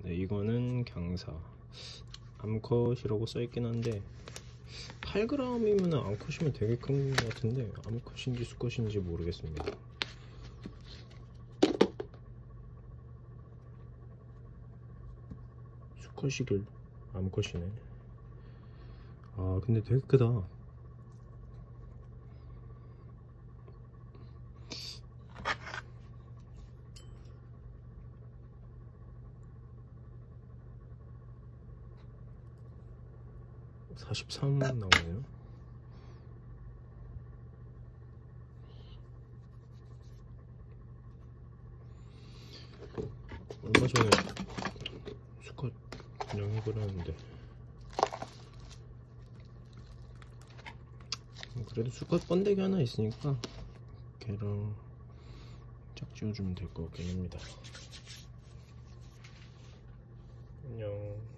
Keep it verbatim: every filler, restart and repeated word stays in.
네, 이거는 강사 암컷이라고 써있긴 한데 팔 그램이면 암컷이면 되게 큰 것 같은데 암컷인지 수컷인지 모르겠습니다. 수컷이길 암컷이네. 아 근데 되게 크다. 사십삼 나오네요. 얼마 전에 수컷 분양해보려는데 그래도 수컷 번데기 하나 있으니까 걔랑 짝지어주면 될 것 같긴 합니다. 안녕.